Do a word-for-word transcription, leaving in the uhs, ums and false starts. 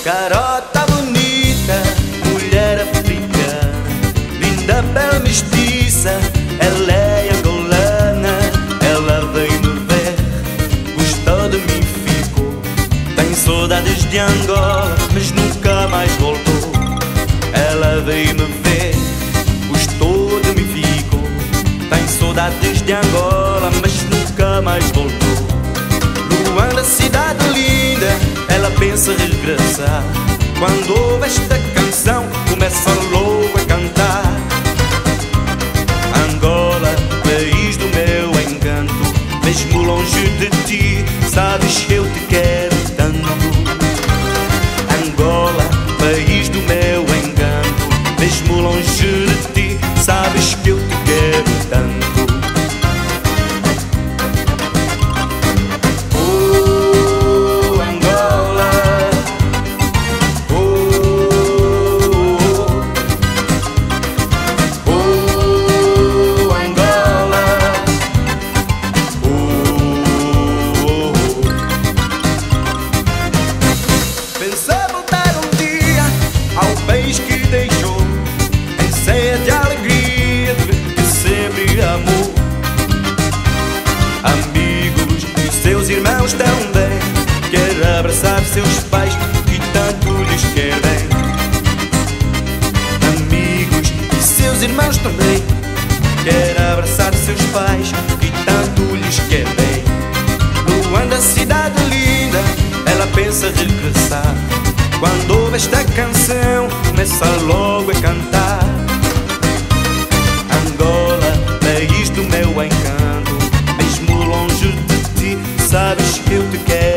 Garota bonita, mulher africana, linda, bela, mestiça, ela é angolana. Ela veio me ver, gostou de mim, ficou. Tem saudades de Angola, mas nunca mais voltou. Ela veio me ver, gostou de mim, ficou. Tem saudades de Angola, mas nunca mais voltou. Luanda, cidade linda, ela pensa regressar. Quando ouve esta canção, começa logo a cantar. Angola, país do meu encanto, mesmo longe de ti, sabes que eu te quero tanto. Angola, país do meu encanto, mesmo longe de ti, sabes que eu te quero tanto. Pensei voltar um dia ao país que deixou, em ceia de alegria que sempre amou. Amigos e seus irmãos também, quer abraçar seus pais que tanto lhes quer bem. Amigos e seus irmãos também, quer abraçar seus pais que tanto lhes quer bem. Luanda, cidade linda, ela pensa regressar. Quando ouve esta canção, começa logo a cantar. Angola, país do meu encanto, mesmo longe de ti, sabes que eu te quero